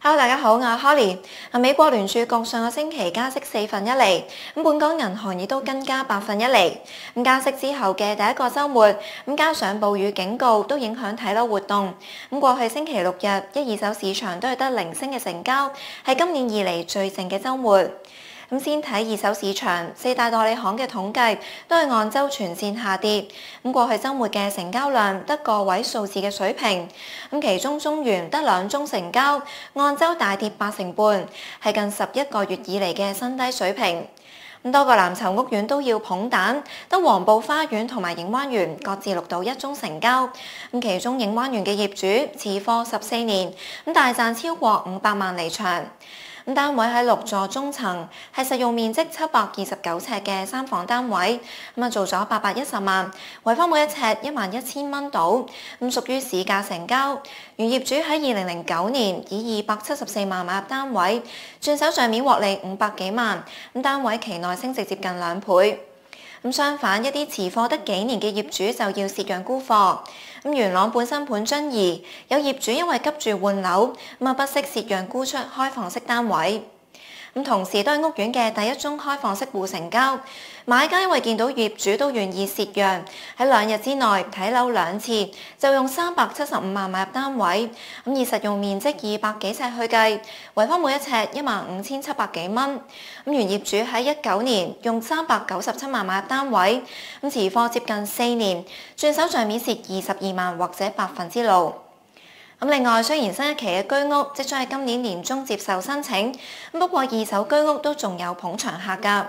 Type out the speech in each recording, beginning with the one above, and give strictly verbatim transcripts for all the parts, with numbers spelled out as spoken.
Hello，大家好，我係 Holly。美國聯儲局上個星期加息四分一厘，咁本港銀行亦都跟加八分一厘。咁加息之後嘅第一個週末，咁加上暴雨警告，都影響睇樓活動。咁過去星期六日，一二手市場都係得零星嘅成交，係今年以嚟最靜嘅週末。咁先睇二手市場，四大代理行嘅統計都係按週全線下跌。咁過去週末嘅成交量得個位數字嘅水平，咁其中中原得兩宗成交，按週大跌八成半，係近十一個月以嚟嘅新低水平。咁多個藍籌屋苑都要捧蛋，得黃埔花園同埋映灣園各自錄到一宗成交。咁其中映灣園嘅業主持貨十四年，咁大賺超過五百萬離場。咁單位喺六座中層，係實用面積七百二十九尺嘅三房單位，咁啊做咗八百一十萬，維翻每一尺一萬一千蚊到，咁屬於市價成交。原業主喺二零零九年以二百七十四萬買入單位，轉手帳面獲利五百幾萬，咁單位期內升值接近兩倍。咁相反，一啲持貨得幾年嘅業主就要蝕讓沽貨。咁元朗本身盤遵義有業主因為急住換樓，咁啊不惜蝕讓沽出開放式單位。咁同時都係屋苑嘅第一宗開放式戶成交，買家因為見到業主都願意蝕讓，喺兩日之內睇樓兩次，就用三百七十五萬買入單位，咁以實用面積二百幾尺去計，維翻每一尺一萬五千七百幾蚊。咁原業主喺一九年用三百九十七萬買入單位，咁持貨接近四年，轉手帳面蝕二十二萬或者百分之六。咁另外，雖然新一期嘅居屋即將喺今年年中接受申請，不過二手居屋都仲有捧場客㗎。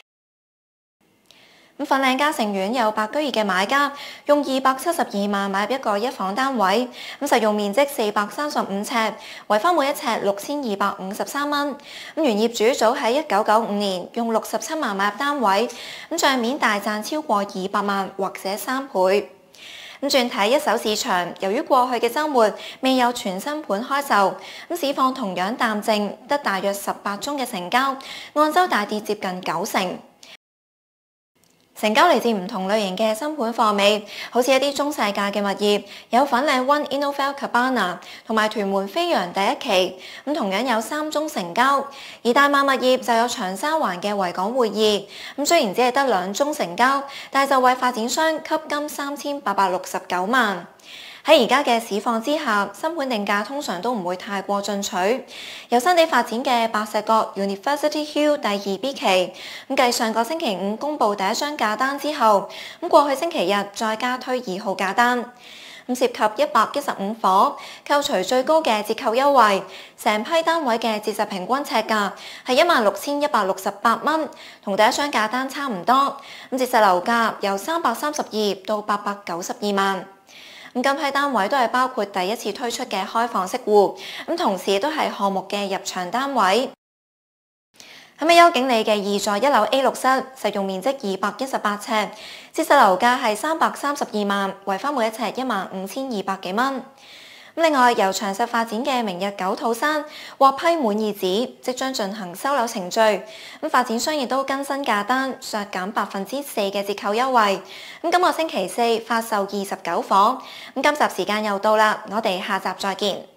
咁粉嶺嘉誠苑有白居二嘅買家用二百七十二萬買入一個一房單位，咁實用面積四百三十五尺，維翻每一尺六千二百五十三蚊。咁原業主早喺一九九五年用六十七萬買入單位，咁帳面大賺超過二百萬或者三倍。咁轉睇一手市場，由於過去嘅週末未有全新盤開售，咁市況同樣淡靜，得大約十八宗嘅成交，按週大跌接近九成。成交嚟自唔同類型嘅新盤貨尾，好似一啲中細價嘅物業，有粉嶺 One Innovel Cabana 同埋屯門飛揚第一期，咁同樣有三宗成交。而大馬物業就有長沙灣嘅維港匯意，咁雖然只係得兩宗成交，但係就為發展商吸金三千八百六十九萬。喺而家嘅市況之下，新盤定價通常都唔會太過進取。由新地發展嘅白石角 University Hill 第二 B 期，咁繼上個星期五公佈第一張價單之後，咁過去星期日再加推二號價單，咁涉及一百一十五伙，扣除最高嘅折扣優惠，成批單位嘅折實平均尺價係一萬六千一百六十八蚊，同第一張價單差唔多。咁折實樓價由三百三十二到八百九十二萬。咁今批單位都係包括第一次推出嘅開放式戶，咁同時都係項目嘅入場單位。喺美優景里嘅二座一樓 A 六室，實用面積二百一十八尺，折實樓價係三百三十二萬，維翻每一尺一萬五千二百幾蚊。另外，由長實發展嘅明日九肚山獲批滿意紙，即將進行收樓程序。咁發展商亦都更新價單，削減百分之四嘅折扣優惠。咁今個星期四發售二十九伙。咁今集時間又到啦，我哋下集再見。